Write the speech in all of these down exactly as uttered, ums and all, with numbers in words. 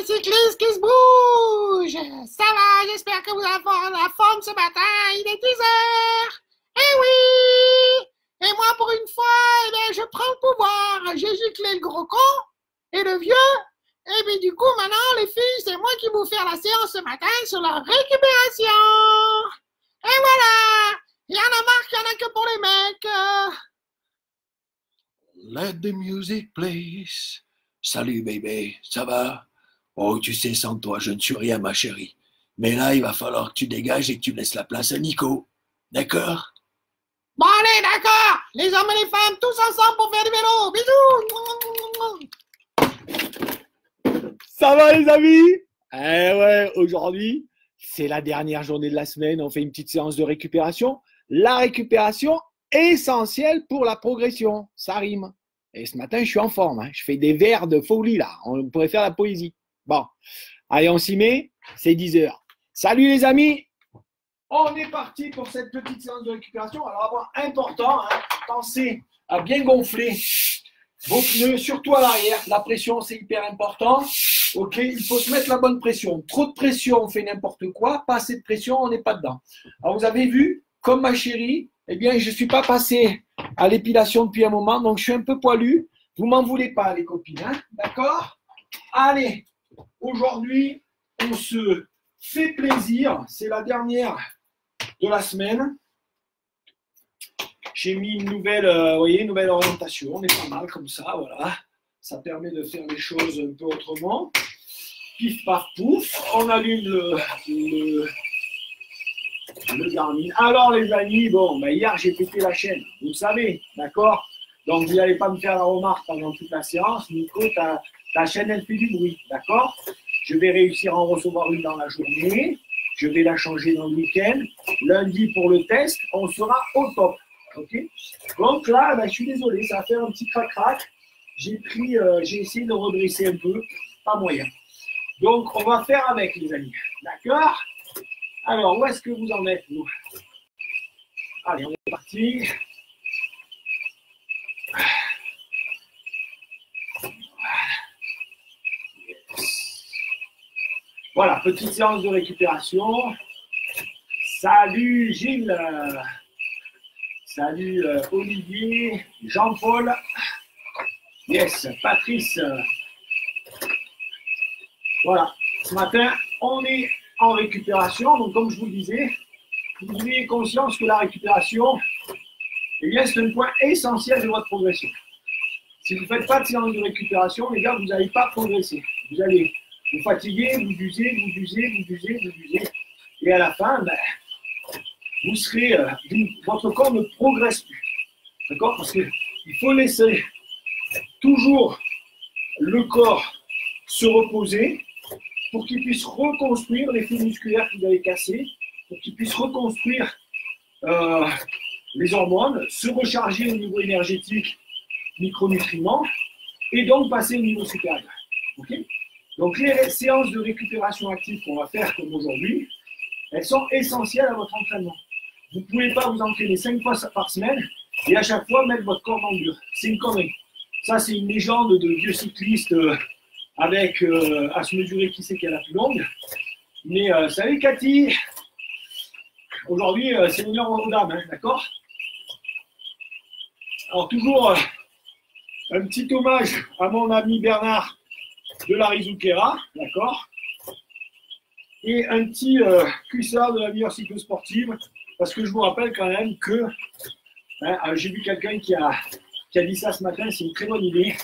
cyclistes qui se bougent. Ça va, j'espère que vous avez la forme ce matin. Il est dix heures. Eh oui. Et moi, pour une fois, eh bien, je prends le pouvoir. J'ai giclé le gros con et le vieux. Et bien, du coup, maintenant, les filles, c'est moi qui vais vous faire la séance ce matin sur la récupération. Et voilà. Il y en a marre qu'il n'y en a que pour les mecs. Let the music please. Salut bébé, ça va? Oh, tu sais, sans toi, je ne suis rien, ma chérie. Mais là, il va falloir que tu dégages et que tu laisses la place à Nico. D'accord? Bon, allez, d'accord. Les hommes et les femmes, tous ensemble pour faire du vélo. Bisous. Ça va les amis? Eh ouais, aujourd'hui, c'est la dernière journée de la semaine. On fait une petite séance de récupération. La récupération essentielle pour la progression. Ça rime. Et ce matin, je suis en forme. Hein. Je fais des vers de folie là. On pourrait faire la poésie. Bon, allez, on s'y met. C'est dix heures. Salut les amis. On est parti pour cette petite séance de récupération. Alors, avoir important, hein, pensez à bien gonfler vos pneus, surtout à l'arrière. La pression, c'est hyper important. Ok, il faut se mettre la bonne pression. Trop de pression, on fait n'importe quoi. Pas assez de pression, on n'est pas dedans. Alors, vous avez vu, comme ma chérie, eh bien, je ne suis pas passé à l'épilation depuis un moment, donc je suis un peu poilu. Vous m'en voulez pas, les copines, hein, d'accord? Allez, aujourd'hui, on se fait plaisir. C'est la dernière de la semaine. J'ai mis une nouvelle, euh, vous voyez, une nouvelle orientation. On est pas mal comme ça, voilà. Ça permet de faire les choses un peu autrement. Pif, paf, pouf. On allume le, le, le Garmin. Alors, les amis, bon, ben hier, j'ai pété la chaîne. Vous le savez, d'accord? Donc, vous n'allez pas me faire la remarque pendant toute la séance. Nico, ta, ta chaîne, elle fait du bruit, d'accord? Je vais réussir à en recevoir une dans la journée. Je vais la changer dans le week-end. Lundi, pour le test, on sera au top. Okay, donc là, ben, je suis désolé, ça va faire un petit crac-crac. J'ai pris, euh, j'ai essayé de redresser un peu, pas moyen. Donc, on va faire avec, les amis. D'accord? Alors, où est-ce que vous en êtes, vous? Allez, on est parti. Voilà, petite séance de récupération. Salut Gilles. Salut euh, Olivier, Jean-Paul, yes, Patrice. Voilà, ce matin, on est en récupération. Donc, comme je vous le disais, vous ayez conscience que la récupération, eh bien, c'est un point essentiel de votre progression. Si vous ne faites pas de séance de récupération, les gars, vous n'allez pas progresser. Vous allez vous fatiguer, vous user, vous user, vous user, vous user. Et à la fin, ben, vous serez, euh, votre corps ne progresse plus. D'accord? Parce qu'il faut laisser toujours le corps se reposer pour qu'il puisse reconstruire les fibres musculaires que vous avez cassés, pour qu'il puisse reconstruire euh, les hormones, se recharger au niveau énergétique, micronutriments, et donc passer au niveau supérieur. Okay? Donc les séances de récupération active qu'on va faire comme aujourd'hui, elles sont essentielles à votre entraînement. Vous ne pouvez pas vous entraîner cinq fois par semaine et à chaque fois mettre votre corps dans le dur. C'est une connerie. Ça, c'est une légende de vieux cyclistes euh, avec euh, à se mesurer qui c'est qui a la plus longue. Mais euh, salut Cathy. Aujourd'hui, euh, c'est l'honneur aux dames, hein, d'accord? Alors, toujours euh, un petit hommage à mon ami Bernard de la Rizuquera, d'accord? Et un petit euh, cuissard de la meilleure cyclosportive. Parce que je vous rappelle quand même que hein, j'ai vu quelqu'un qui a, qui a dit ça ce matin, c'est une très bonne idée.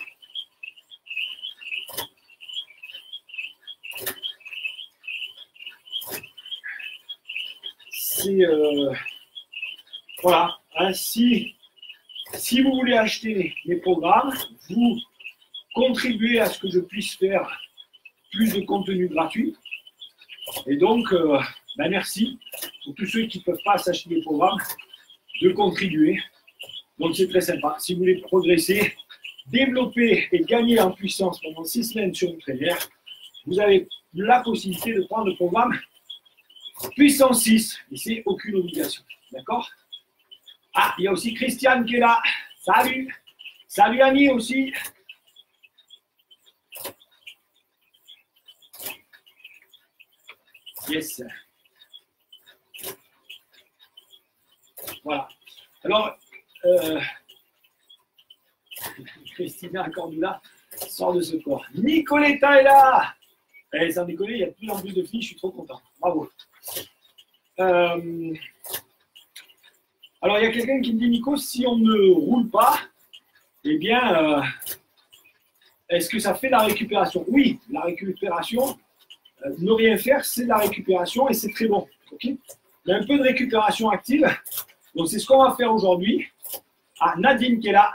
C'est euh, voilà, hein, si, si vous voulez acheter mes programmes, vous contribuez à ce que je puisse faire plus de contenu gratuit. Et donc, euh, ben merci pour tous ceux qui ne peuvent pas s'acheter des programmes de contribuer. Donc, c'est très sympa. Si vous voulez progresser, développer et gagner en puissance pendant six semaines sur une traînière, vous avez la possibilité de prendre le programme puissance six. Et c'est aucune obligation. D'accord? Ah, il y a aussi Christiane qui est là. Salut. Salut Annie aussi. Yes. Voilà. Alors, euh, Christina Cordula sort de ce corps. Nicoletta est là. Eh, sans déconner, il y a de plus en plus de filles, je suis trop content. Bravo. Euh, alors, il y a quelqu'un qui me dit, Nico, si on ne roule pas, eh bien, euh, est-ce que ça fait la récupération? Oui, la récupération, euh, ne rien faire, c'est de la récupération et c'est très bon. Okay, il y a un peu de récupération active. Donc, c'est ce qu'on va faire aujourd'hui. Ah, Nadine qui est là.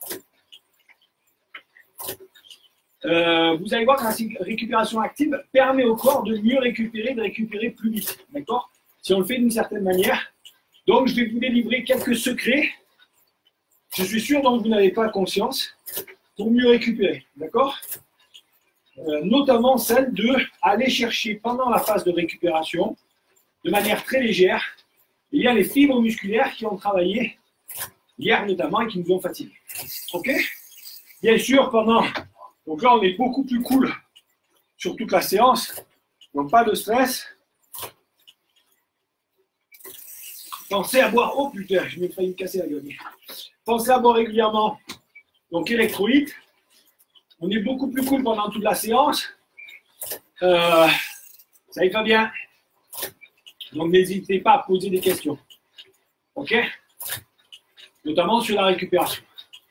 Euh, vous allez voir que la récupération active permet au corps de mieux récupérer, de récupérer plus vite. D'accord? Si on le fait d'une certaine manière. Donc, je vais vous délivrer quelques secrets. Je suis sûr dont vous n'avez pas conscience pour mieux récupérer. D'accord? euh, Notamment celle de aller chercher pendant la phase de récupération, de manière très légère, il y a les fibres musculaires qui ont travaillé hier notamment et qui nous ont fatigués. Ok? Bien sûr, pendant. Donc là, on est beaucoup plus cool sur toute la séance. Donc pas de stress. Pensez à boire. Oh putain, je m'ai failli me casser la gueule. Pensez à boire régulièrement. Donc électrolytes. On est beaucoup plus cool pendant toute la séance. Euh, ça y va bien. Donc, n'hésitez pas à poser des questions. OK? Notamment sur la récupération.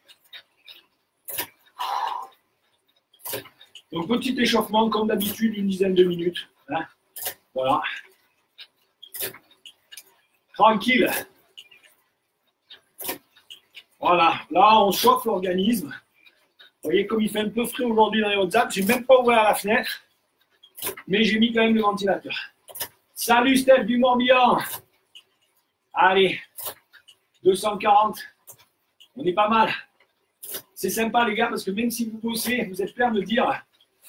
Donc, petit échauffement, comme d'habitude, une dizaine de minutes. Hein? Voilà. Tranquille. Voilà. Là, on chauffe l'organisme. Vous voyez, comme il fait un peu frais aujourd'hui dans les Hautes-Alpes, je n'ai même pas ouvert la fenêtre, mais j'ai mis quand même le ventilateur. Salut Steph du Morbihan. Allez, deux cent quarante. On est pas mal. C'est sympa les gars, parce que même si vous bossez, vous êtes prêts à me dire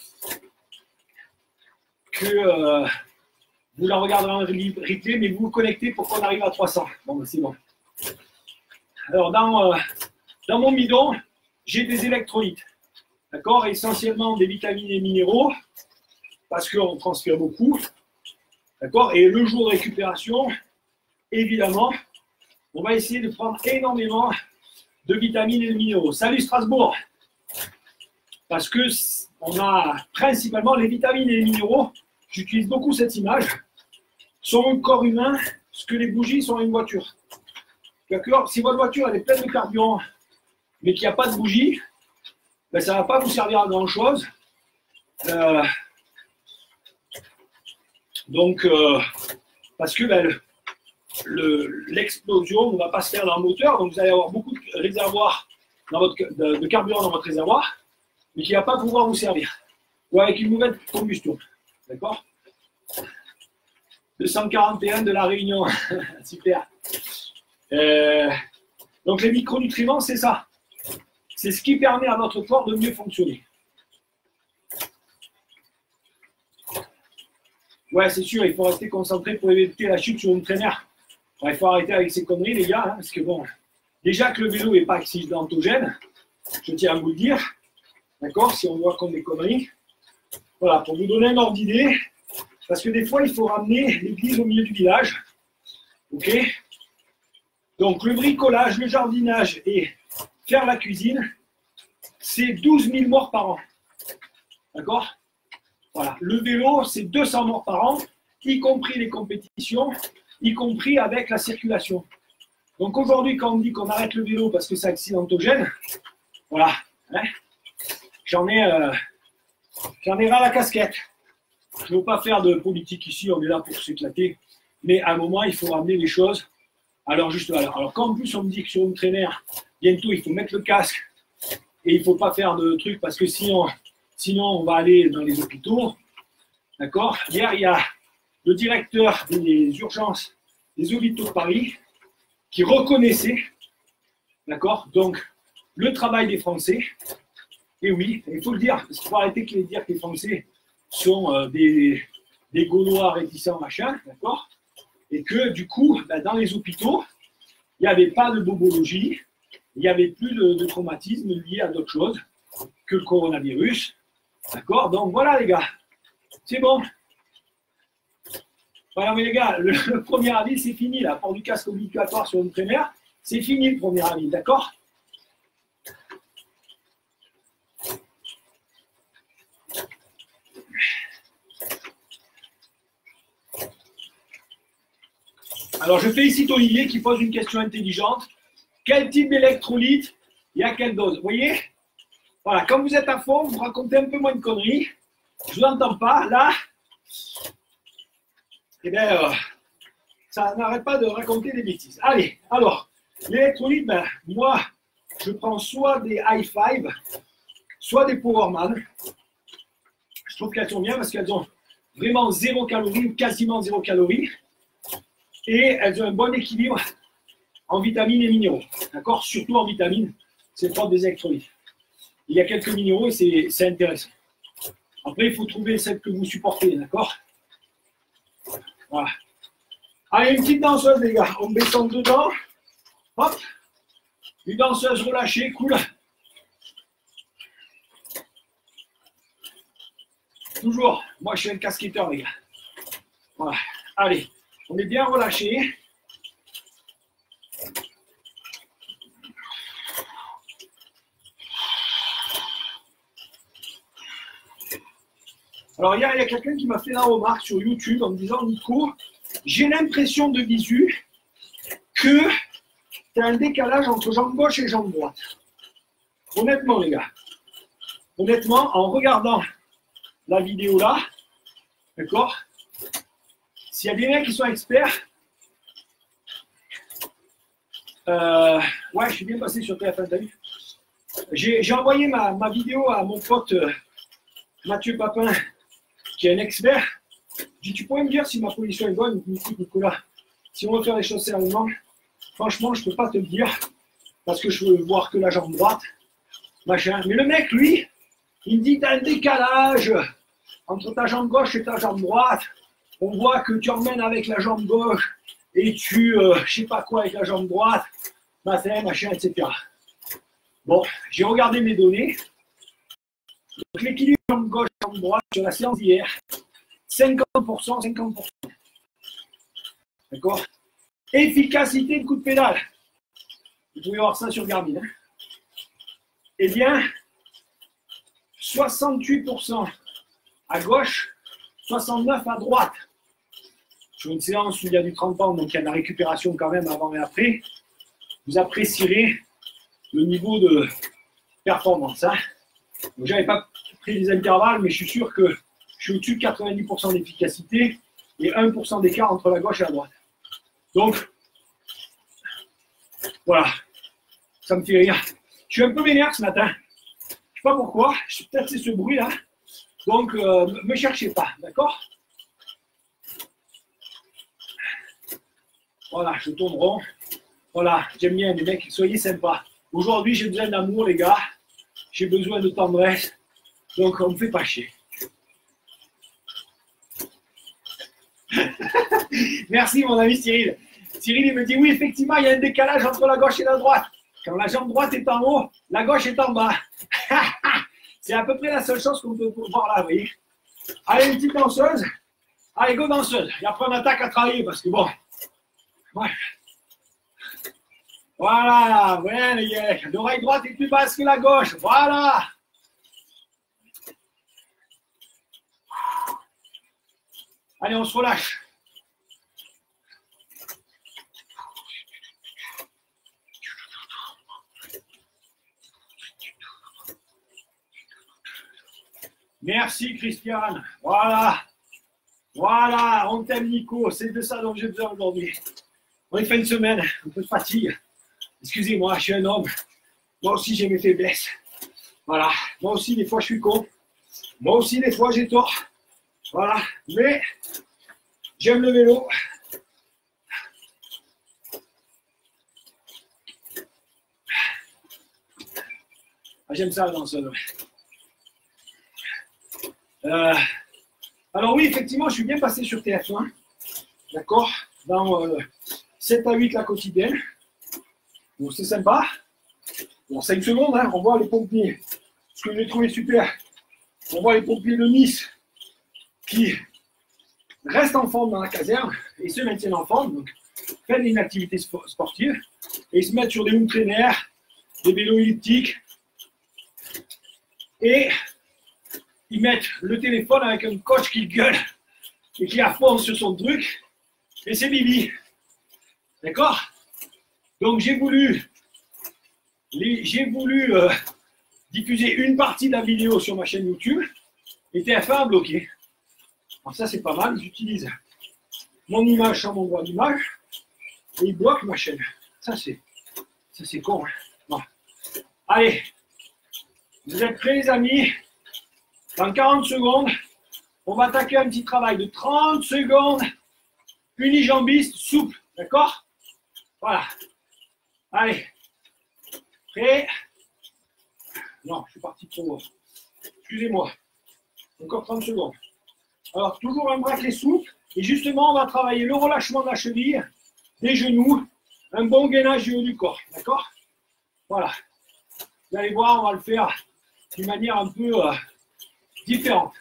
que euh, vous la regarderez en replay, mais vous vous connectez pour qu'on arrive à trois cents. Bon, ben, c'est bon. Alors, dans, euh, dans mon bidon, j'ai des électrolytes. D'accord? Essentiellement des vitamines et minéraux, parce qu'on transpire beaucoup. D'accord? Et le jour de récupération, évidemment, on va essayer de prendre énormément de vitamines et de minéraux. Salut Strasbourg! Parce que on a principalement les vitamines et les minéraux, j'utilise beaucoup cette image, sont un corps humain, ce que les bougies sont une voiture. D'accord? Si votre voiture elle est pleine de carburant, mais qu'il n'y a pas de bougie, ben, ça ne va pas vous servir à grand chose. Euh, Donc, euh, parce que ben, l'explosion le, ne va pas se faire dans le moteur, donc vous allez avoir beaucoup de réservoirs dans votre, de, de carburant dans votre réservoir, mais qui ne va pas pouvoir vous servir. Ou avec une mauvaise combustion. D'accord? deux cent quarante et un de la Réunion. Super. Euh, donc, les micronutriments, c'est ça. C'est ce qui permet à notre corps de mieux fonctionner. Ouais, c'est sûr, il faut rester concentré pour éviter la chute sur une traînère. Il faut arrêter avec ces conneries, les gars, hein, parce que bon, déjà que le vélo n'est pas accidentogène, je tiens à vous le dire, d'accord, si on voit comme des conneries. Voilà, pour vous donner un ordre d'idée, parce que des fois, il faut ramener l'église au milieu du village. Ok? Donc, le bricolage, le jardinage et faire la cuisine, c'est douze mille morts par an. D'accord? Voilà, le vélo, c'est deux cents morts par an, y compris les compétitions, y compris avec la circulation. Donc aujourd'hui, quand on dit qu'on arrête le vélo parce que c'est accidentogène, voilà, hein, j'en ai, euh, j'en ai ras la casquette. Je ne veux pas faire de politique ici, on est là pour s'éclater, mais à un moment, il faut ramener les choses à leur juste valeur. Alors quand en plus on me dit que sur une traînère, bientôt il faut mettre le casque et il ne faut pas faire de trucs parce que sinon... Sinon, on va aller dans les hôpitaux. D'accord? Hier, il y a le directeur des urgences des hôpitaux de Paris qui reconnaissait, d'accord? Donc, le travail des Français. Et oui, il faut le dire, parce qu'il faut arrêter de dire que les Français sont euh, des, des Gaulois réticents, machin, d'accord? Et que, du coup, ben, dans les hôpitaux, il n'y avait pas de bobologie, il n'y avait plus de, de traumatisme lié à d'autres choses que le coronavirus. D'accord? Donc voilà les gars, c'est bon. Voilà, mais les gars, le, le premier avis, c'est fini, là. Port du casque obligatoire sur une primaire, c'est fini le premier avis, d'accord? Alors, je félicite Olivier qui pose une question intelligente. Quel type d'électrolyte et à quelle dose? Vous voyez? Voilà, quand vous êtes à fond, vous racontez un peu moins de conneries. Je ne vous entends pas. Là, eh bien, euh, ça n'arrête pas de raconter des bêtises. Allez, alors, l'électrolyte, ben, moi, je prends soit des High Five, soit des Powerman. Je trouve qu'elles sont bien parce qu'elles ont vraiment zéro calorie ou quasiment zéro calorie. Et elles ont un bon équilibre en vitamines et minéraux. D'accord? Surtout en vitamines, c'est le propre des électrolytes. Il y a quelques minéraux et c'est intéressant. Après, il faut trouver celle que vous supportez, d'accord? Voilà. Allez, une petite danseuse, les gars. On descend dedans. Hop. Une danseuse relâchée, cool. Toujours. Moi, je suis un casquetteur, les gars. Voilà. Allez. On est bien relâché. Alors, hier, il y a quelqu'un qui m'a fait la remarque sur YouTube en me disant, Nico, j'ai l'impression de visu que tu as un décalage entre jambe gauche et jambe droite. Honnêtement, les gars, honnêtement, en regardant la vidéo là, d'accord, s'il y a des mecs qui sont experts, euh, ouais, je suis bien passé sur T F un, t'as vu. J'ai envoyé ma, ma vidéo à mon pote euh, Mathieu Papin, qui est un expert. Je dis, tu pourrais me dire si ma position est bonne? Il me dit, Nicolas, si on veut faire les choses sérieusement, franchement, je ne peux pas te le dire, parce que je veux voir que la jambe droite, machin. Mais le mec, lui, il me dit, tu as un décalage entre ta jambe gauche et ta jambe droite. On voit que tu emmènes avec la jambe gauche et tu, euh, je sais pas quoi, avec la jambe droite, machin, machin, et cetera. Bon, j'ai regardé mes données. Donc, l'équilibre jambe gauche, jambe droite sur la séance d'hier, cinquante pour cent, cinquante pour cent. D'accord? Efficacité de coup de pédale. Vous pouvez voir ça sur Garmin. Hein. Eh bien, soixante-huit pour cent à gauche, soixante-neuf pour cent à droite. Sur une séance où il y a du trente ans, donc il y a de la récupération quand même avant et après, vous apprécierez le niveau de performance. Hein. Je n'avais pas pris les intervalles, mais je suis sûr que je suis au-dessus de quatre-vingt-dix pour cent d'efficacité et un pour cent d'écart entre la gauche et la droite. Donc, voilà, ça me fait rire. Je suis un peu vénère ce matin. Je ne sais pas pourquoi, peut-être c'est ce bruit-là. Donc, euh, ne me cherchez pas, d'accord? Voilà, je tourne rond. Voilà, j'aime bien les mecs, soyez sympas. Aujourd'hui, j'ai besoin d'amour, les gars. J'ai besoin de tendresse. Donc, on ne me fait pas chier. Merci, mon ami Cyril. Cyril, il me dit, oui, effectivement, il y a un décalage entre la gauche et la droite. Quand la jambe droite est en haut, la gauche est en bas. C'est à peu près la seule chose qu'on peut voir là, vous voyez. Allez, une petite danseuse. Allez, go danseuse. Et après, on attaque à travailler parce que bon. Ouais. Voilà, ouais, les gars. L'oreille droite est plus basse que la gauche. Voilà. Allez, on se relâche. Merci, Christiane. Voilà. Voilà, on t'aime, Nico. C'est de ça dont j'ai besoin aujourd'hui. On est fin de semaine, un peu de fatigue. Excusez-moi, je suis un homme. Moi aussi, j'ai mes faiblesses. Voilà. Moi aussi, des fois, je suis con. Moi aussi, des fois, j'ai tort. Voilà. Mais j'aime le vélo. Ah, j'aime ça, dans ce domaine. Euh, alors oui, effectivement, je suis bien passé sur T F un, d'accord, dans euh, sept à huit la quotidienne. Bon, c'est sympa. Bon, cinq secondes, hein, on voit les pompiers. Ce que j'ai trouvé super, on voit les pompiers de Nice qui restent en forme dans la caserne et se maintiennent en forme. Donc, faites une activité sportive et ils se mettent sur des home trainers, des vélos elliptiques et ils mettent le téléphone avec un coach qui gueule et qui a fond sur son truc et c'est Bibi. D'accord? Donc j'ai voulu, j'ai voulu euh, diffuser une partie de la vidéo sur ma chaîne YouTube et T F un a bloqué. Alors ça c'est pas mal, ils utilisent mon image sur mon droit d'image et ils bloquent ma chaîne. Ça c'est ça c'est con. Hein. Bon. Allez, vous êtes prêts les amis? Dans quarante secondes, on va attaquer un petit travail de trente secondes, unijambiste souple, d'accord? Voilà. Allez, prêt? Non, je suis parti trop loin. Excusez-moi. Encore trente secondes. Alors, toujours un bracelet souple. Et justement, on va travailler le relâchement de la cheville, des genoux, un bon gainage du haut du corps. D'accord? Voilà. Vous allez voir, on va le faire d'une manière un peu euh, différente.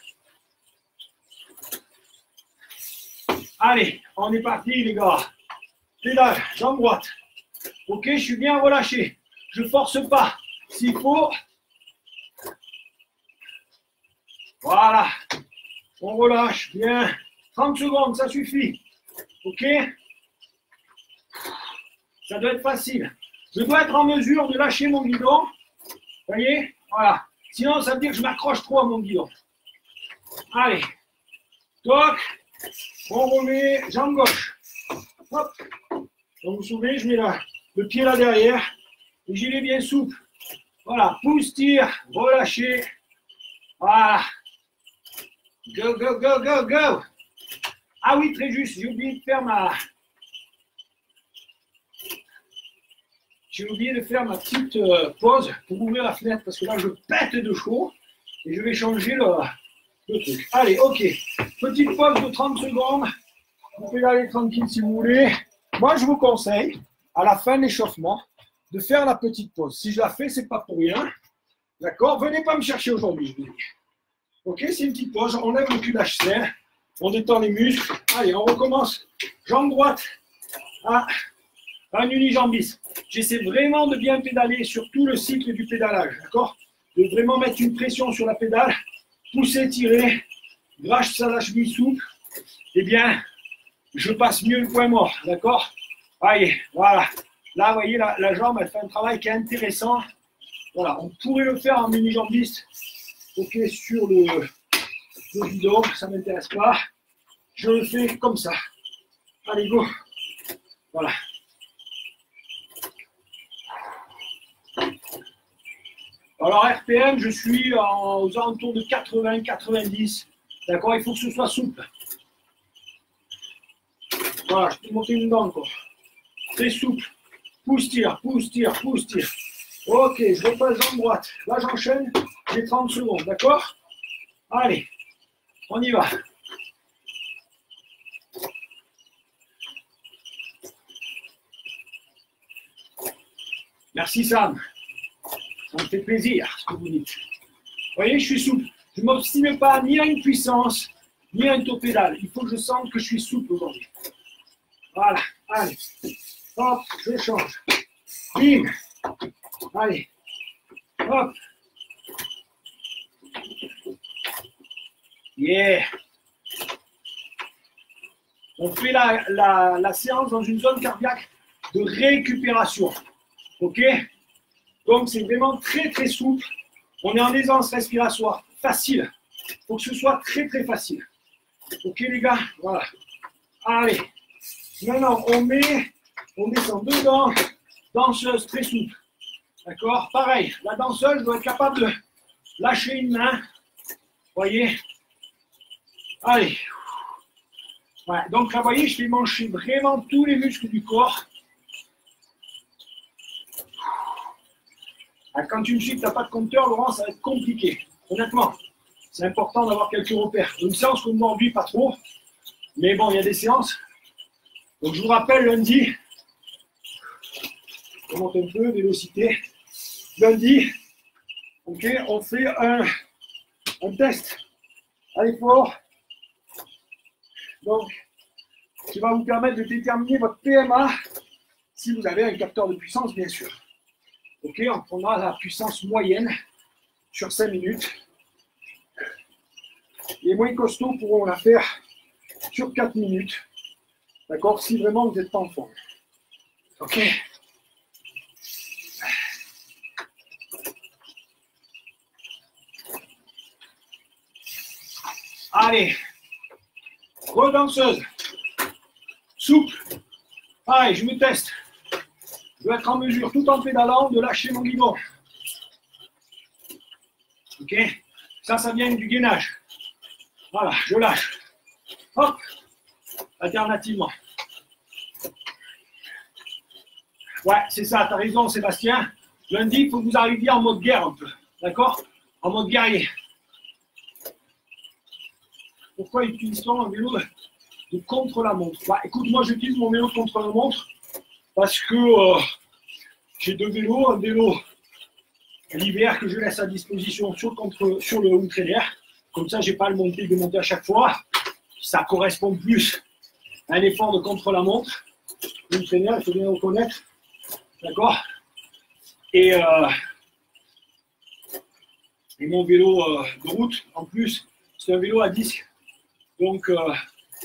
Allez, on est parti, les gars. Pédale, jambe droite. Ok, je suis bien relâché. Je ne force pas. S'il faut. Voilà. On relâche. Bien. trente secondes, ça suffit. Ok? Ça doit être facile. Je dois être en mesure de lâcher mon guidon. Vous voyez? Voilà. Sinon, ça veut dire que je m'accroche trop à mon guidon. Allez. Toc. On remet. Jambe gauche. Hop. Donc, vous vous souvenez, je mets là, le pied là derrière. Et j'ai les bien souple. Voilà. Pousse, tire. Relâchez. Voilà. Go, go, go, go, go. Ah oui, très juste. J'ai oublié de faire ma... J'ai oublié de faire ma petite euh, pause pour ouvrir la fenêtre parce que là, je pète de chaud et je vais changer le, le truc. Allez, ok. Petite pause de trente secondes. Vous pouvez aller tranquille si vous voulez. Moi, je vous conseille, à la fin de l'échauffement, de faire la petite pause. Si je la fais, c'est pas pour rien. D'accord? Venez pas me chercher aujourd'hui, je vous dis. Ok, c'est une petite pause. On lève le cul d'H C, on détend les muscles. Allez, on recommence. Jambe droite à un unijambiste. J'essaie vraiment de bien pédaler sur tout le cycle du pédalage. D'accord? De vraiment mettre une pression sur la pédale. Pousser, tirer. Grâce à la cheville souple. Eh bien, je passe mieux le point mort. D'accord? Allez, voilà. Là, vous voyez, la, la jambe, elle fait un travail qui est intéressant. Voilà, on pourrait le faire en unijambiste. Ok, sur le, le guidon, ça ne m'intéresse pas. Je le fais comme ça. Allez, go. Voilà. Alors, R P M, je suis en, aux alentours de quatre-vingts quatre-vingt-dix. D'accord, il faut que ce soit souple. Voilà, je peux monter une dent encore. Très souple. Pousse, tire, pousse, tire, pousse, tire. Ok, je repasse jambe droite. Là, j'enchaîne. J'ai trente secondes, d'accord? Allez, on y va. Merci Sam. Ça me fait plaisir ce que vous dites. Vous voyez, je suis souple. Je ne m'obstine pas ni à une puissance, ni à un taux pédale. Il faut que je sente que je suis souple aujourd'hui. Voilà, allez. Hop, je change. Bim. Allez. Hop. Yeah. On fait la, la, la séance dans une zone cardiaque de récupération. Ok? Donc, c'est vraiment très, très souple. On est en aisance respiratoire. Facile. Il faut que ce soit très, très facile. Ok, les gars? Voilà. Allez. Maintenant, on met, on descend dedans. Danseuse très souple. D'accord? Pareil. La danseuse doit être capable de lâcher une main. Voyez? Allez. Ouais, donc là, vous voyez, je fais manger vraiment tous les muscles du corps. Ah, quand tu me suis que tu n'as pas de compteur, Laurent, ça va être compliqué. Honnêtement, c'est important d'avoir quelques repères. Une séance comme aujourd'hui, pas trop. Mais bon, il y a des séances. Donc, je vous rappelle, lundi, je monte un peu, vélocité. Lundi, ok, on fait un, un test à l'effort. Donc, qui va vous permettre de déterminer votre P M A si vous avez un capteur de puissance, bien sûr. Ok, on prendra la puissance moyenne sur cinq minutes. Les moins costauds pourront la faire sur quatre minutes. D'accord, si vraiment vous n'êtes pas en forme. Ok. Allez, redanseuse, souple, pareil, je me teste. Je dois être en mesure, tout en pédalant, de lâcher mon guidon. Ok, ça, ça vient du gainage. Voilà, je lâche. Hop, alternativement. Ouais, c'est ça, tu as raison, Sébastien. Lundi, il faut que vous arriviez en mode guerre un peu. D'accord? En mode guerrier. Pourquoi utilise-t-on un vélo de, de contre-la-montre? Bah, écoute, moi j'utilise mon vélo contre-la-montre parce que euh, j'ai deux vélos. Un vélo l'hiver que je laisse à disposition sur, contre, sur le home trainer. Comme ça, je n'ai pas à le monter et le démonter à chaque fois. Ça correspond plus à un effort de contre-la-montre. Home trainer, il faut bien le reconnaître. D'accord? Et, euh, et mon vélo euh, de route, en plus, c'est un vélo à disque. Donc, euh,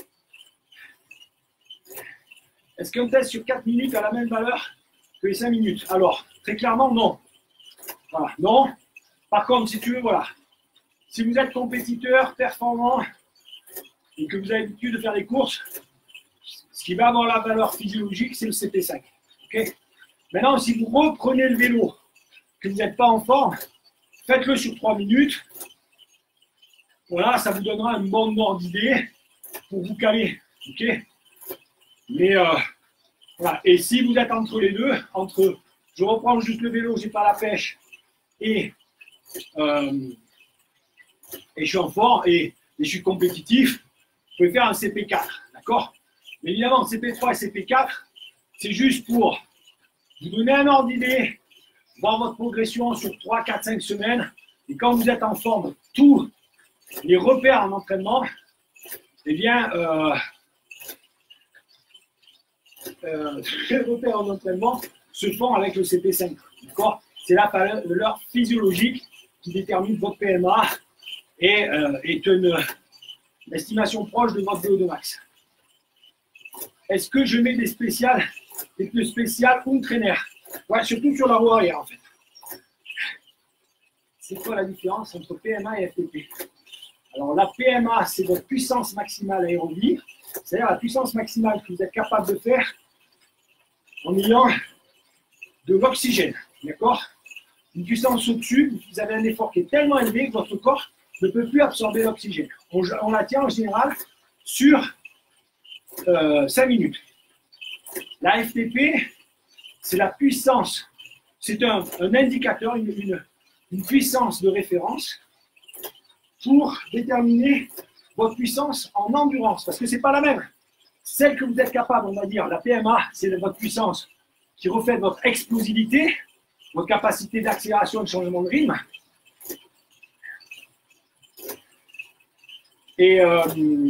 est-ce qu'un test sur quatre minutes a la même valeur que les cinq minutes? Alors, très clairement, non. Voilà, non. Par contre, si tu veux, voilà. Si vous êtes compétiteur, performant, et que vous avez l'habitude de faire des courses, ce qui va avoir la valeur physiologique, c'est le C P cinq. Okay? Maintenant, si vous reprenez le vélo, que vous n'êtes pas en forme, faites-le sur trois minutes. Voilà, ça vous donnera un bon ordre d'idée pour vous caler. Ok? Mais euh, voilà. Et si vous êtes entre les deux, entre je reprends juste le vélo, j'ai pas la pêche, et, euh, et je suis en forme et, et je suis compétitif, vous pouvez faire un C P quatre. D'accord? Mais évidemment, C P trois et C P quatre, c'est juste pour vous donner un ordre d'idée, voir votre progression sur trois, quatre, cinq semaines. Et quand vous êtes en forme, tous les repères en entraînement, eh bien, euh, euh, les repères en entraînement se font avec le C P cinq. D'accord? C'est la valeur physiologique qui détermine votre P M A et euh, est une, une estimation proche de votre V O deux max. Est-ce que je mets des spéciales, des spéciales home trainer? Ouais, surtout sur la roue arrière en fait. C'est quoi la différence entre P M A et F T P? Alors la P M A, c'est votre puissance maximale aérobie, c'est-à-dire la puissance maximale que vous êtes capable de faire en ayant de l'oxygène. D'accord? Une puissance au-dessus, vous avez un effort qui est tellement élevé que votre corps ne peut plus absorber l'oxygène. On, on la tient en général sur euh, cinq minutes. La F T P, c'est la puissance, c'est un, un indicateur, une, une, une puissance de référence pour déterminer votre puissance en endurance, parce que ce n'est pas la même. Celle que vous êtes capable, on va dire, la P M A, c'est votre puissance qui reflète votre explosivité, votre capacité d'accélération et de changement de rythme. Et euh,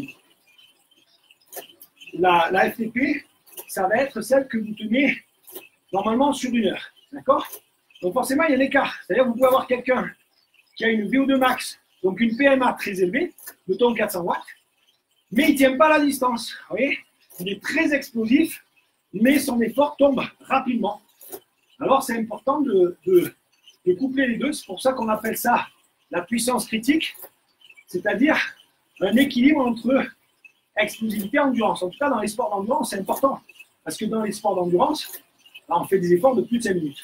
la, la F T P, ça va être celle que vous tenez normalement sur une heure. D'accord? Donc forcément, il y a l'écart. C'est-à-dire que vous pouvez avoir quelqu'un qui a une V O deux max, donc une P M A très élevée, mettons quatre cents watts, mais il ne tient pas la distance. Vous voyez? Il est très explosif, mais son effort tombe rapidement. Alors c'est important de, de, de coupler les deux. C'est pour ça qu'on appelle ça la puissance critique, c'est-à-dire un équilibre entre explosivité et endurance. En tout cas, dans les sports d'endurance, c'est important. Parce que dans les sports d'endurance, on fait des efforts de plus de cinq minutes.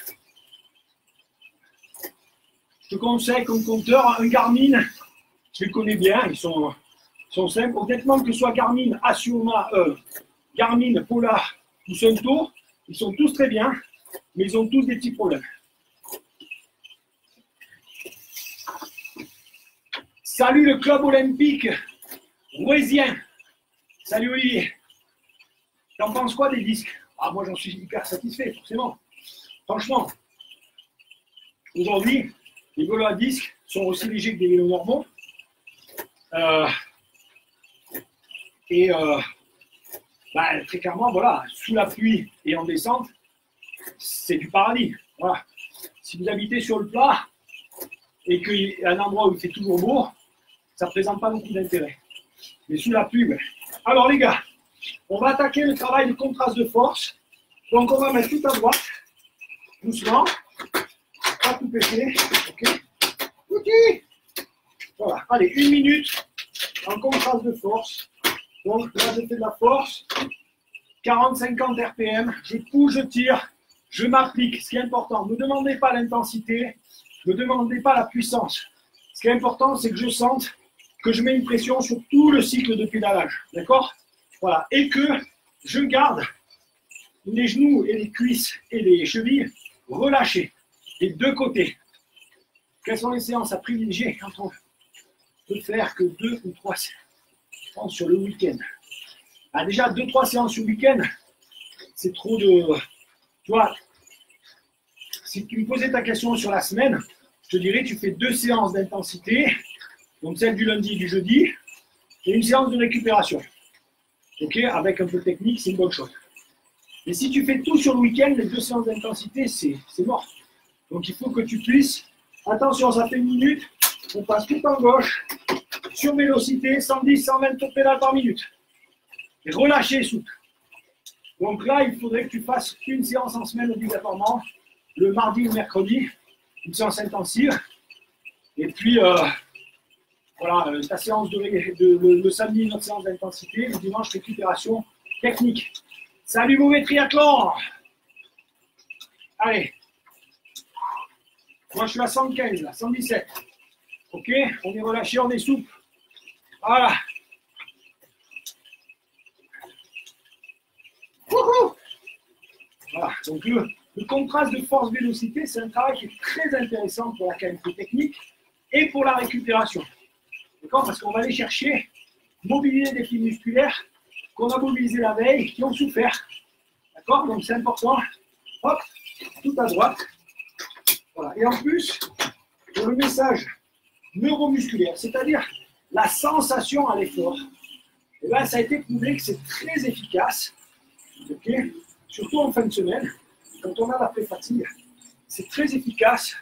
Je te conseille comme compteur un Garmin. Je les connais bien, ils sont, sont simples. Honnêtement, que ce soit Garmin, Asioma, euh, Garmin, Polar ou Suunto, ils sont tous très bien, mais ils ont tous des petits problèmes. Salut le club olympique rouésien. Salut Olivier. T'en penses quoi des disques? Ah, moi j'en suis hyper satisfait, forcément. Franchement, aujourd'hui, les vélos à disques sont aussi légers que des vélos normaux. Euh, Et euh, bah, très clairement, voilà, sous la pluie et en descente, c'est du paradis. Voilà. Si vous habitez sur le plat et qu'il y a un endroit où il fait toujours beau, ça ne présente pas beaucoup d'intérêt. Mais sous la pluie, ouais. Alors les gars, on va attaquer le travail de contraste de force. Donc on va mettre tout à droite, doucement, pas tout péter, ok. Ok. Voilà, allez, une minute en contraste de force. Donc là, je fais de la force, quarante à cinquante R P M, je pousse, je tire, je m'applique. Ce qui est important, ne demandez pas l'intensité, ne demandez pas la puissance. Ce qui est important, c'est que je sente que je mets une pression sur tout le cycle de pédalage, d'accord? Voilà, et que je garde les genoux et les cuisses et les chevilles relâchés, des deux côtés. Quelles sont les séances à privilégier quand on peut faire que deux ou trois séances sur le week-end? Ah, déjà, deux, trois séances sur le week-end, c'est trop de... Tu vois, si tu me posais ta question sur la semaine, je te dirais tu fais deux séances d'intensité, donc celle du lundi et du jeudi, et une séance de récupération. Ok, avec un peu de technique, c'est une bonne chose. Mais si tu fais tout sur le week-end, les deux séances d'intensité, c'est mort. Donc il faut que tu puisses... Attention, ça fait une minute, on passe tout en gauche, sur vélocité, cent dix, cent vingt pédales par minute. Et relâcher souple. Donc là, il faudrait que tu fasses une séance en semaine obligatoirement, le mardi ou le mercredi, une séance intensive. Et puis, euh, voilà, ta séance de, de, de, le samedi, notre séance d'intensité, le dimanche, récupération technique. Salut mauvais triathlon! Allez. Moi, je suis à cent quinze, là, cent dix-sept. Ok, on est relâché, on est souple. Voilà. Wouhou! Voilà, donc le, le contraste de force-vélocité, c'est un travail qui est très intéressant pour la qualité technique et pour la récupération. D'accord? Parce qu'on va aller chercher, mobiliser des fibres musculaires qu'on a mobilisées la veille, qui ont souffert. D'accord? Donc c'est important. Hop, tout à droite. Voilà. Et en plus, pour le message neuromusculaire, c'est-à-dire la sensation à l'effort, et là, ça a été prouvé que c'est très efficace, okay, surtout en fin de semaine, quand on a la pré-fatigue, c'est très efficace.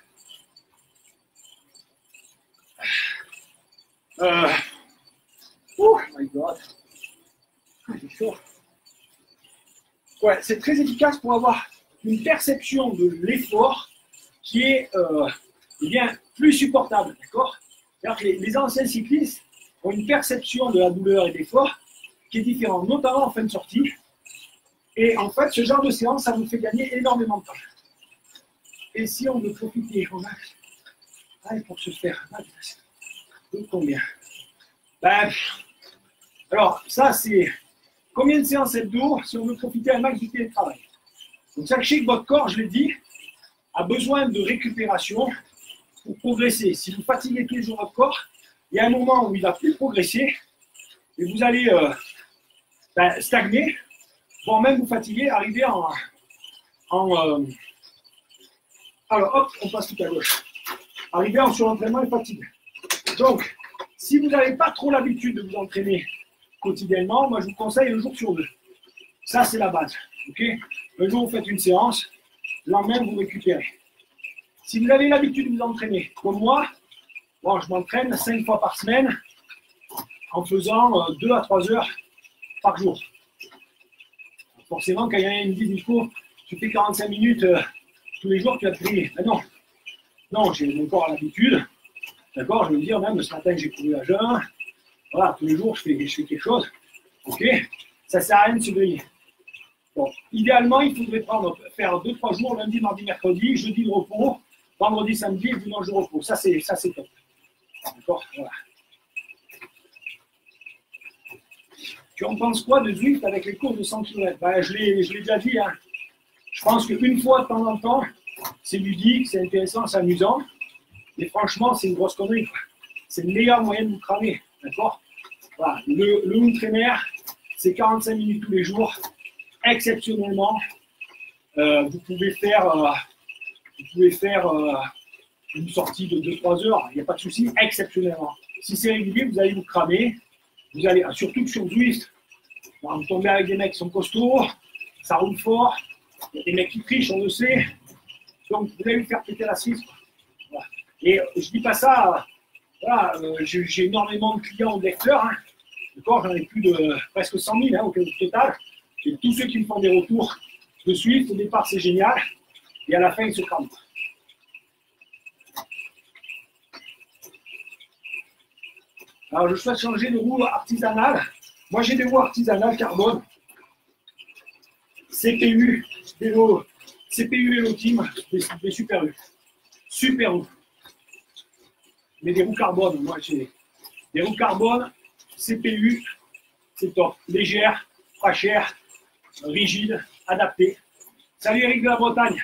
Euh, oh my god, c'est chaud. Ouais, c'est très efficace pour avoir une perception de l'effort qui est euh, eh bien, plus supportable, d'accord? C'est-à-dire que les, les anciens cyclistes ont une perception de la douleur et de l'effort qui est différente, notamment en fin de sortie. Et en fait, ce genre de séance, ça vous fait gagner énormément de temps. Et si on veut profiter au max, pour se faire de combien? Ben, alors, ça, c'est combien de séances hebdo si on veut profiter un max du télétravail? Donc, sachez que votre corps, je l'ai dit, a besoin de récupération pour progresser. Si vous fatiguez tous les jours votre corps, il y a un moment où il ne va plus progresser et vous allez euh, ben, stagner, voire même vous fatiguer, arriver en... en euh, alors, hop, on passe tout à gauche. Arriver en surentraînement et fatigue. Donc, si vous n'avez pas trop l'habitude de vous entraîner quotidiennement, moi je vous conseille un jour sur deux. Ça, c'est la base. Okay, un jour, vous faites une séance, le lendemain, vous récupérez. Si vous avez l'habitude de vous entraîner, comme moi, bon, je m'entraîne cinq fois par semaine en faisant euh, deux à trois heures par jour. Forcément, quand il y en a une qui me dit, il faut, tu fais quarante-cinq minutes euh, tous les jours, tu vas te griller. Ben non, non, j'ai mon corps à l'habitude. D'accord, je veux dire, même ce matin, j'ai couru à jeun. Voilà, tous les jours, je fais, je fais quelque chose. Ok, ça ne sert à rien de se griller. Bon, idéalement, il faudrait prendre, faire deux trois jours, lundi, mardi, mercredi, jeudi de repos, vendredi, samedi et dimanche de repos. Ça, c'est ça, c'est top. D'accord, voilà. Tu en penses quoi de Zwift avec les courses de cent kilomètres? Ben, je l'ai déjà dit. Hein. Je pense qu'une fois de temps en temps, c'est ludique, c'est intéressant, c'est amusant. Mais franchement, c'est une grosse connerie. C'est le meilleur moyen de vous cramer. D'accord, voilà. Le, le Ultrainer, c'est quarante-cinq minutes tous les jours. Exceptionnellement, euh, vous pouvez faire, euh, vous pouvez faire euh, une sortie de deux trois heures, il n'y a pas de souci, exceptionnellement. Si c'est régulier, vous allez vous cramer, vous allez, surtout que sur Zwift, On va me tomber avec des mecs qui sont costauds, ça roule fort, il y a des mecs qui trichent, on le sait. Donc, vous allez lui faire péter la cisse. Voilà. Et euh, je ne dis pas ça, voilà, euh, j'ai énormément de clients de lecteurs, hein. D'accord, j'en ai plus de euh, presque cent mille hein, au total. Et tous ceux qui me font des retours de suite, au départ c'est génial, et à la fin ils se crament. Alors je souhaite changer de roue artisanale. Moi j'ai des roues artisanales carbone. C P U, vélo, C P U Vélo Team, des, des super roues. Super roues. Mais des roues carbone, moi j'ai des roues carbone, C P U, c'est top. Légère, pas cher, rigide, adapté. Salut Eric de la Bretagne.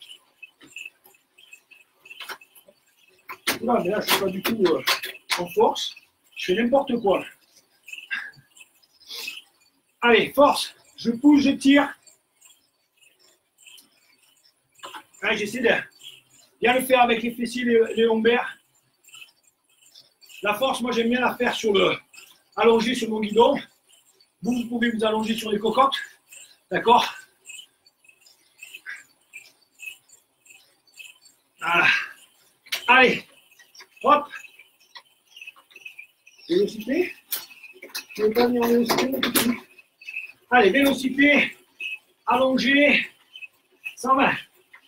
Là, mais là, je ne suis pas du tout euh, en force. Je fais n'importe quoi. Allez, force. Je pousse, je tire. Allez, j'essaie de bien le faire avec les fessiers, les, les lombaires. La force, moi, j'aime bien la faire sur le allongé sur mon guidon. Vous, vous pouvez vous allonger sur les cocottes. D'accord? Voilà. Allez. Hop. Vélocité. Je ne vais pas venir en vélocité, mon petit. Allez, vélocité. Allongé. cent vingt.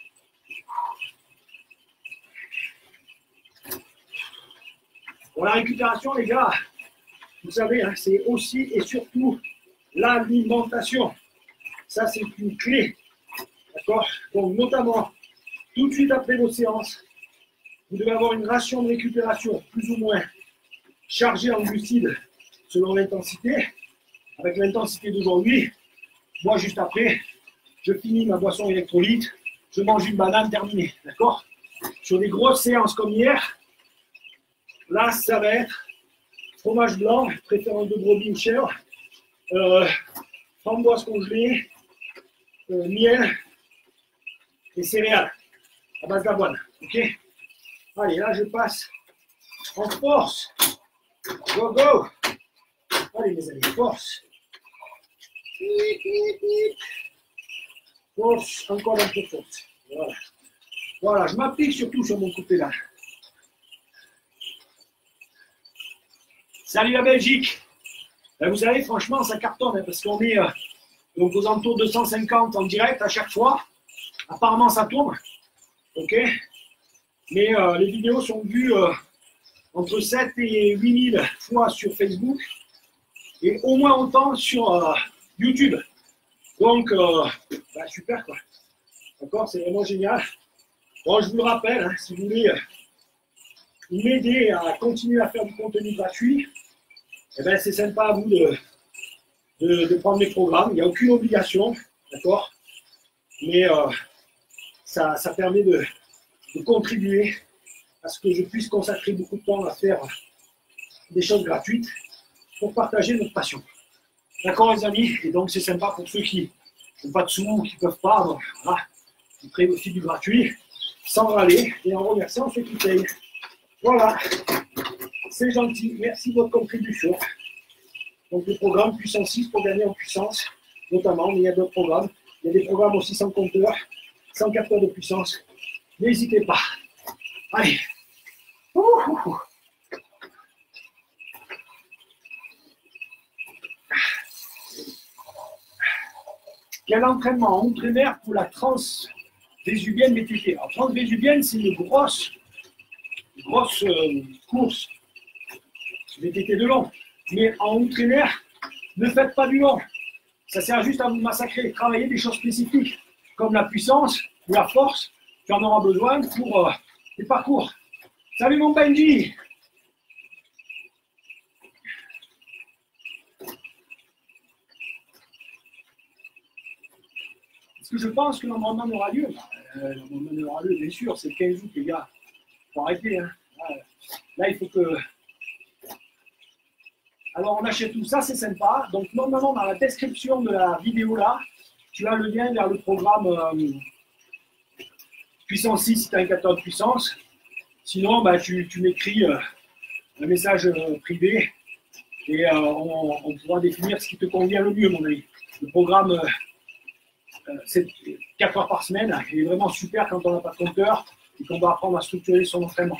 Pour la récupération, les gars, vous savez, hein, c'est aussi et surtout l'alimentation. Ça, c'est une clé. D'accord? Donc, notamment, tout de suite après vos séances, vous devez avoir une ration de récupération plus ou moins chargée en glucides selon l'intensité. Avec l'intensité d'aujourd'hui, moi, juste après, je finis ma boisson électrolyte, je mange une banane terminée. D'accord? Sur des grosses séances comme hier, là, ça va être fromage blanc, préférence de brebis ou chèvre, euh, framboise congelée, euh, miel et céréales à base d'avoine. Ok? Allez, là, je passe en force. Go, go! Allez, mes amis, force. Force, encore un peu de force. Voilà. Voilà, je m'applique surtout sur mon coup de pédale. Salut la Belgique! Ben, vous savez, franchement, ça cartonne hein, parce qu'on est euh, donc aux alentours de cent cinquante en direct à chaque fois. Apparemment, ça tourne. Ok? Mais euh, les vidéos sont vues euh, entre sept et huit mille fois sur Facebook et au moins autant sur euh, YouTube. Donc, euh, bah, super quoi. D'accord? C'est vraiment génial. Bon, je vous le rappelle, hein, si vous voulez euh, m'aider à continuer à faire du contenu gratuit, eh ben, c'est sympa à vous de, de, de prendre mes programmes. Il n'y a aucune obligation. D'accord? Mais euh, ça, ça permet de. de contribuer à ce que je puisse consacrer beaucoup de temps à faire des choses gratuites pour partager notre passion. D'accord les amis? Et donc c'est sympa pour ceux qui n'ont pas de sous, qui ne peuvent pas, donc voilà, qui créent aussi du gratuit, sans râler et en remerciant ceux qui payent. Voilà, c'est gentil, merci de votre contribution. Donc le programme Puissance six pour gagner en puissance, notamment, mais il y a d'autres programmes. Il y a des programmes aussi sans compteur, sans capteur de puissance. N'hésitez pas. Allez. Ouh, ouh, ouh. Quel entraînement entraîneur pour la transvésubienne V T T. Alors, transvésubienne, c'est une grosse, grosse euh, course V T T de long. Mais en entraîneur, ne faites pas du long. Ça sert juste à vous massacrer. Travaillez des choses spécifiques, comme la puissance ou la force. Tu en auras besoin pour euh, les parcours. Salut mon Benji! Est-ce que je pense que l'entraînement aura lieu? euh, L'entraînement aura lieu, bien sûr, c'est le quinze août, les gars. Il faut arrêter. Hein. Là, il faut que. Alors, on achète tout ça, c'est sympa. Donc, normalement, dans la description de la vidéo là, tu as le lien vers le programme. Euh, Puissance six si tu as un capteur de puissance. Sinon, bah, tu, tu m'écris euh, un message euh, privé Et euh, on, on pourra définir ce qui te convient le mieux, mon ami. Le programme, euh, euh, c'est quatre heures par semaine. Il est vraiment super quand on n'a pas de compteur et qu'on va apprendre à structurer son entraînement.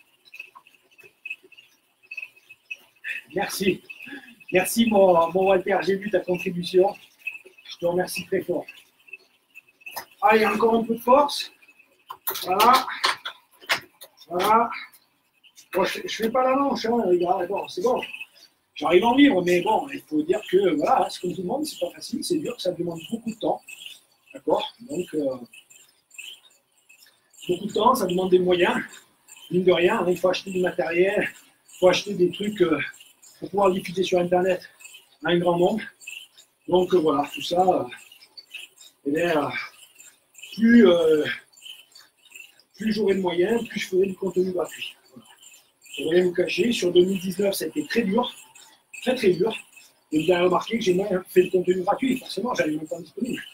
Merci. Merci, mon, mon Walter. J'ai vu ta contribution. Je te remercie très fort. Allez, encore un peu de force. Voilà. Voilà. Bon, je ne fais pas la manche, hein, les gars. Bon, c'est bon. J'arrive à en vivre, mais bon, il faut dire que, voilà, c'est comme tout le monde, c'est pas facile, c'est dur, ça demande beaucoup de temps. D'accord? Donc, euh, beaucoup de temps, ça demande des moyens. Mine de rien, il faut acheter du matériel, il faut acheter des trucs euh, pour pouvoir le diffuser sur Internet à un grand nombre. Donc, euh, voilà, tout ça, euh, eh bien, euh, plus, euh, plus j'aurai de moyens, plus je ferai du contenu gratuit. Voilà. Je ne vais rien vous cacher, sur deux mille dix-neuf, ça a été très dur, très très dur. Et vous avez remarqué que j'ai moins fait de contenu gratuit, forcément, j'avais même pas disponible.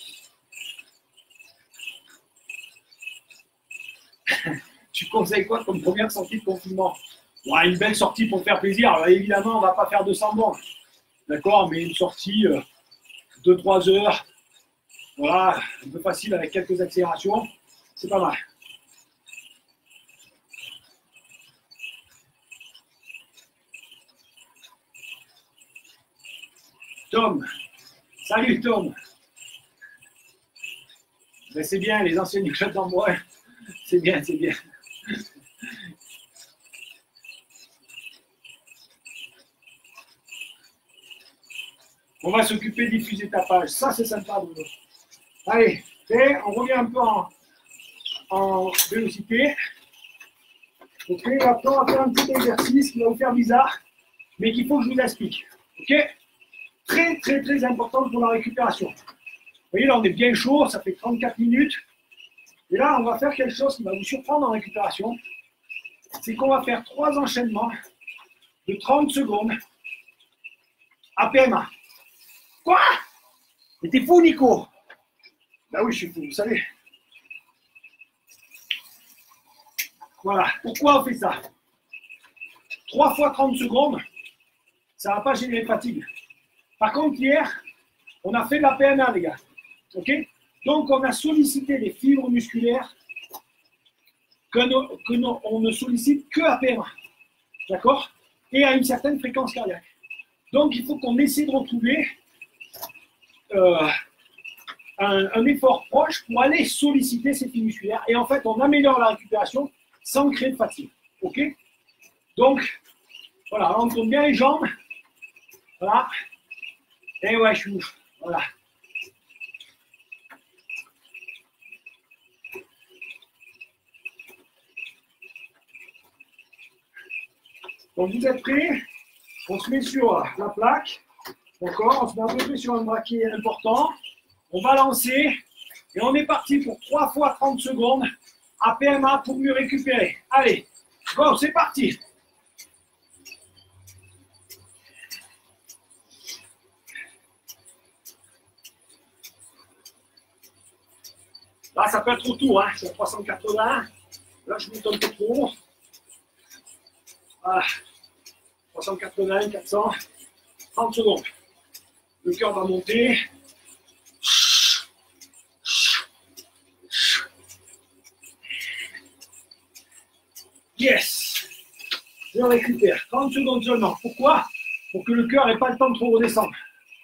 Tu conseilles quoi comme première sortie de confinement? Ouais, une belle sortie pour faire plaisir. Alors, évidemment, on ne va pas faire deux cents bornes. D'accord, mais une sortie euh, deux trois heures, voilà, un peu facile avec quelques accélérations, c'est pas mal. Tom, salut Tom. Ben, c'est bien, les anciens du club d'Ambois, c'est bien, c'est bien. On va s'occuper de diffuser ta page. Ça, c'est sympa, Bruno. Allez, et on revient un peu en, en vélocité. Ok, après, on va faire un petit exercice qui va vous faire bizarre, mais qu'il faut que je vous explique. Ok? Très, très, très important pour la récupération. Vous voyez, là, on est bien chaud, ça fait trente-quatre minutes. Et là, on va faire quelque chose qui va vous surprendre en récupération. C'est qu'on va faire trois enchaînements de trente secondes A P M A. Quoi? Mais t'es fou, Nico? Ben oui, je suis fou, vous savez. Voilà. Pourquoi on fait ça? trois fois trente secondes, ça ne va pas générer de fatigue. Par contre, hier, on a fait de la P M A, les gars. OK? Donc, on a sollicité les fibres musculaires que, no, que no, on ne sollicite que A P M A. D'accord? Et à une certaine fréquence cardiaque. Donc, il faut qu'on essaie de retrouver euh, un, un effort proche pour aller solliciter ces fibres musculaires. Et en fait, on améliore la récupération sans créer de fatigue. OK? Donc, voilà, on tourne bien les jambes. Voilà. Et ouais, je suis ouf. Voilà. Donc, vous êtes prêts? On se met sur la plaque. D'accord? On se met à peu près sur un braquet important. On va lancer. Et on est parti pour trois fois trente secondes. A P M A pour mieux récupérer. Allez, go, c'est parti. Là, ça peut être autour, hein. C'est à trois cent quatre-vingts. Là, je monte un peu trop. Voilà. trois cent quatre-vingts, quatre cents. trente secondes. Le cœur va monter. Yes! Et on récupère. trente secondes seulement. Pourquoi? Pour que le cœur n'ait pas le temps de trop redescendre.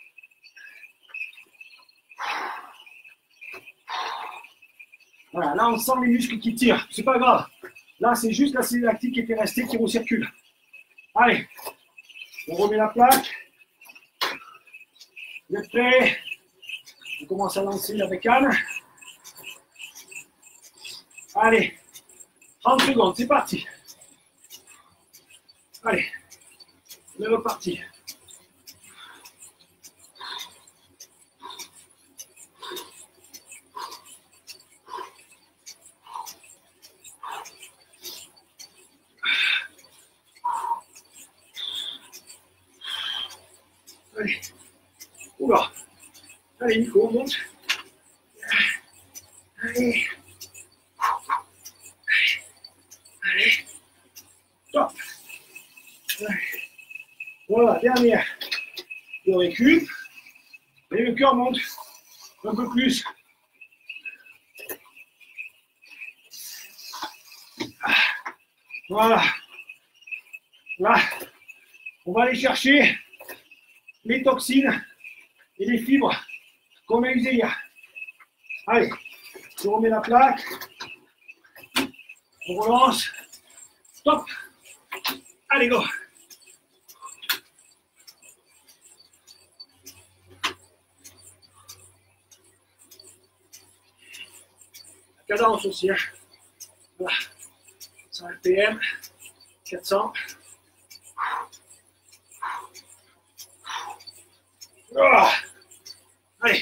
Voilà, là on sent les muscles qui tirent. C'est pas grave. Là, c'est juste la cellule lactique qui était restée qui recircule. Allez, on remet la plaque. Vous êtes prêts? On commence à lancer la bécane. Allez, trente secondes, c'est parti. Allez, on est reparti. Allez. Oula. Allez, Nico, on monte. Allez. Allez. Top. Allez. Voilà, dernière. Le récup. Et le cœur monte un peu plus. Voilà. Là, on va aller chercher les toxines et les fibres qu'on a usées hier. Allez, je remets la plaque. On relance. Stop. Allez, go. La cadence aussi. Hein. Voilà. cent R P M. quatre cents. Oh. Allez.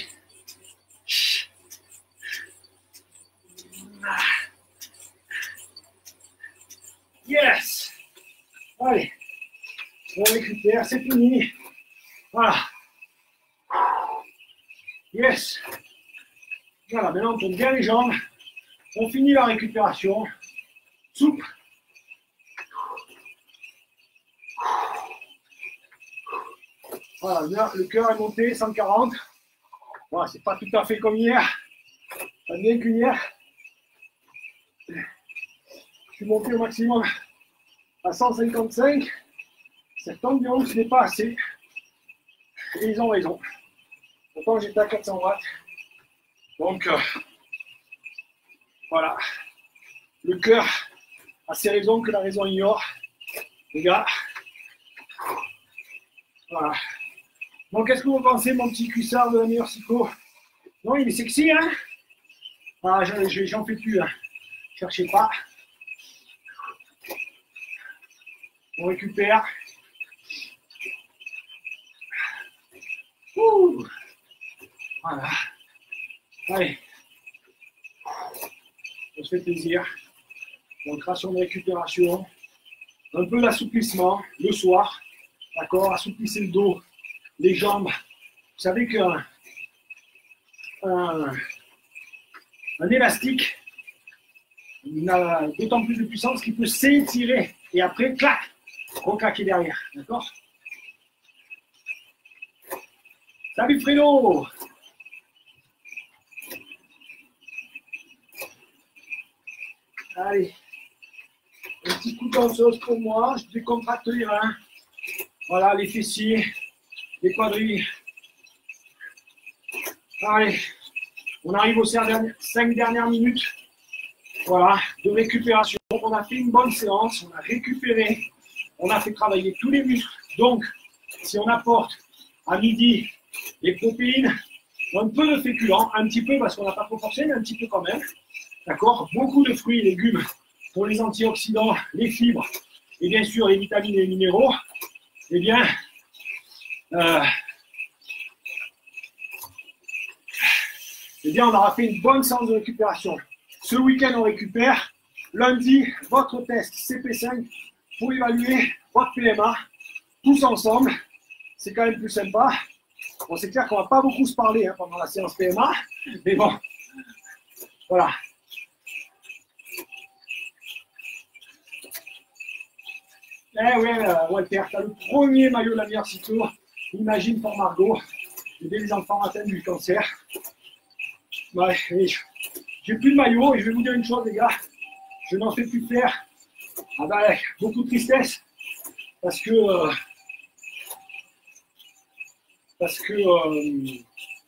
Yes. Allez. On récupère, c'est fini. Voilà. Yes. Voilà, maintenant on tourne bien les jambes. On finit la récupération. Souple. Voilà, le cœur est monté, cent quarante. Voilà, c'est pas tout à fait comme hier. Pas bien qu'hier. Je suis monté au maximum à cent cinquante-cinq. Certains diront que ce n'est pas assez. Et ils ont raison. Pourtant, j'étais à quatre cents watts. Donc, euh, voilà. Le cœur a ses raisons que la raison ignore. Les gars. Voilà. Donc, qu'est-ce que vous pensez, mon petit cuissard de la meilleure psycho? Non, il est sexy, hein? Ah, j'en fais plus, hein. Cherchez pas. On récupère. Ouh. Voilà. Allez. On se fait plaisir. Donc, ration de récupération. Un peu d'assouplissement le soir. D'accord? Assouplissez le dos, les jambes. Vous savez qu'un un, un élastique a d'autant plus de puissance qu'il peut s'étirer et après, clac, reclaquer derrière. D'accord? Salut Fredo! Allez, un petit coup d'enseuse pour moi, je décontracte les reins. Voilà, les fessiers, les quadrilles. Allez, on arrive aux cinq dernières minutes. Voilà, de récupération. On a fait une bonne séance, on a récupéré, on a fait travailler tous les muscles. Donc, si on apporte à midi les protéines, un peu de féculents, un petit peu parce qu'on n'a pas trop forcé, mais un petit peu quand même. D'accord? Beaucoup de fruits et légumes pour les antioxydants, les fibres et bien sûr les vitamines et les minéraux. Eh bien, euh, eh bien, on aura fait une bonne séance de récupération. Ce week-end, on récupère. Lundi, votre test C P cinq pour évaluer votre P M A. Tous ensemble. C'est quand même plus sympa. Bon, c'est clair qu'on ne va pas beaucoup se parler hein, pendant la séance P M A. Mais bon, voilà. Eh ouais, euh, Walter, tu as le premier maillot de la meilleure cyclo. Imagine pour Margot, aider les enfants atteints du cancer. Ouais, j'ai plus de maillot et je vais vous dire une chose, les gars. Je n'en fais plus faire. Ah bah, beaucoup de tristesse. Parce que. Euh, parce que. Euh,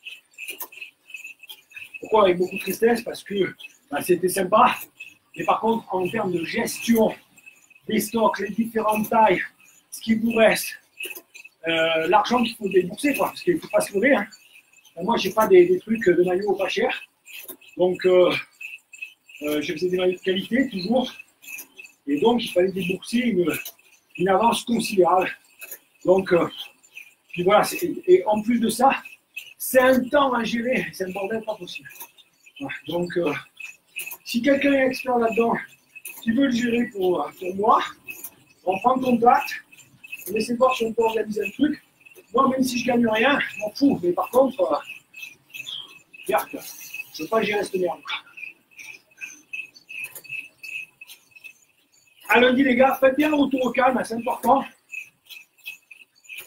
pourquoi avec beaucoup de tristesse? Parce que bah, c'était sympa. Mais par contre, en termes de gestion, les stocks, les différentes tailles, ce qui vous reste, euh, l'argent qu'il faut débourser, quoi, parce qu'il ne faut pas se leurrer. Hein. Moi, je n'ai pas des, des trucs de maillots pas chers. Donc, euh, euh, je faisais des maillots de qualité, toujours. Et donc, il fallait débourser une, une avance considérable. Donc, euh, puis voilà. Et en plus de ça, c'est un temps à gérer. C'est un bordel pas possible. Voilà. Donc, euh, si quelqu'un est expert là-dedans, qui veut le gérer pour, pour moi, on prend contact, on essaie de voir si on peut organiser un truc. Moi, même si je gagne rien, je m'en fous. Mais par contre, euh, merde, je ne veux pas gérer cette merde. À lundi, les gars, faites bien le retour au calme, c'est important.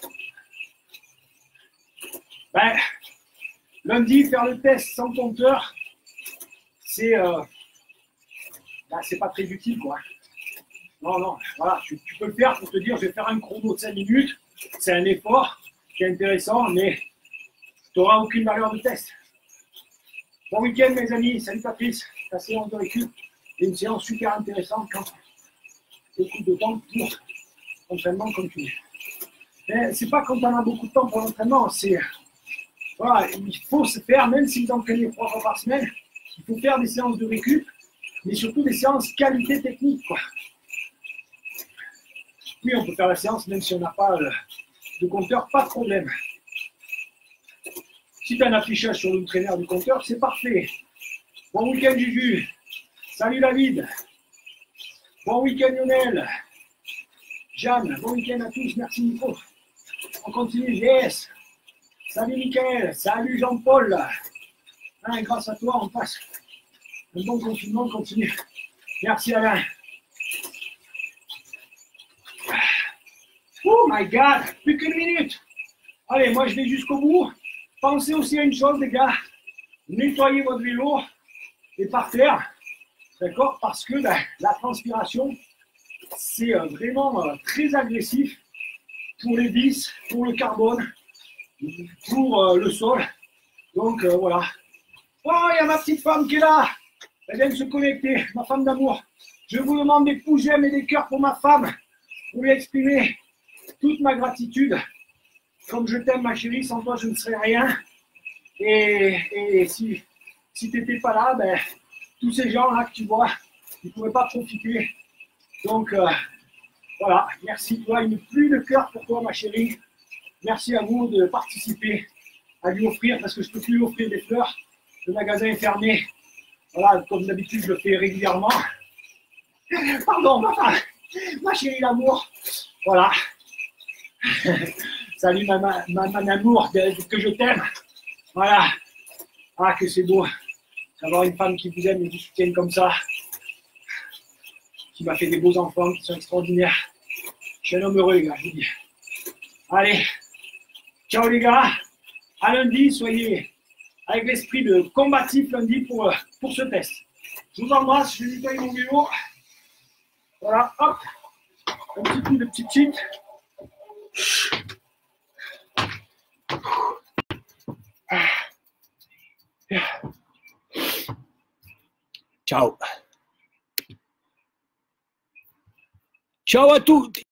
Ben, lundi, faire le test sans compteur, c'est euh, ben, c'est pas très utile, quoi. Non, non, voilà, tu, tu peux le faire pour te dire, je vais faire un chrono de cinq minutes, c'est un effort qui est intéressant, mais tu n'auras aucune valeur de test. Bon week-end, mes amis. Salut Patrice. Ta séance de récup est une séance super intéressante quand tu écoutes de temps pour l'entraînement comme tu dis. Mais c'est pas quand on a beaucoup de temps pour l'entraînement, c'est voilà, il faut se faire, même si vous entraînez trois fois par semaine, il faut faire des séances de récup, mais surtout des séances qualité technique, quoi. Oui, on peut faire la séance même si on n'a pas euh, de compteur, pas de problème. Si tu as un affichage sur le traîneur du compteur, c'est parfait. Bon week-end, Juju. Salut David. Bon week-end, Lionel. Jeanne, bon week-end à tous. Merci, Nico. On continue, yes. Salut, Mickaël. Salut, Jean-Paul. Hein, grâce à toi, on passe un bon confinement. On continue. Merci, Alain. Oh my God, plus qu'une minute. Allez, moi, je vais jusqu'au bout. Pensez aussi à une chose, les gars. Nettoyez votre vélo et par terre. D'accord? Parce que ben, la transpiration, c'est euh, vraiment euh, très agressif pour les vis, pour le carbone, pour euh, le sol. Donc, euh, voilà. Oh, il y a ma petite femme qui est là. Elle vient de se connecter, ma femme d'amour. Je vous demande des pouces j'aime et des cœurs pour ma femme, pour lui exprimer toute ma gratitude. Comme je t'aime, ma chérie, sans toi, je ne serais rien. Et, et si, si tu n'étais pas là, ben, tous ces gens-là que tu vois, ils ne pourraient pas profiter. Donc, euh, voilà, merci toi. Une pluie de cœur pour toi, ma chérie. Merci à vous de participer, à lui offrir, parce que je ne peux plus lui offrir des fleurs. Le magasin est fermé. Voilà, comme d'habitude, je le fais régulièrement. Pardon, ma femme, ma chérie d'amour. Voilà. Salut ma, ma, ma, ma amour, que je t'aime. Voilà. Ah, que c'est beau d'avoir une femme qui vous aime et qui vous soutienne comme ça. Qui m'a fait des beaux enfants qui sont extraordinaires. Je suis un homme heureux, les gars, je vous dis. Allez. Ciao, les gars. À lundi, soyez avec l'esprit de combatif lundi pour, pour ce test. Je vous embrasse, je vais nettoyer mon vélo. Voilà, hop. Un petit coup de petit cheat. Ciao. Ciao à tous.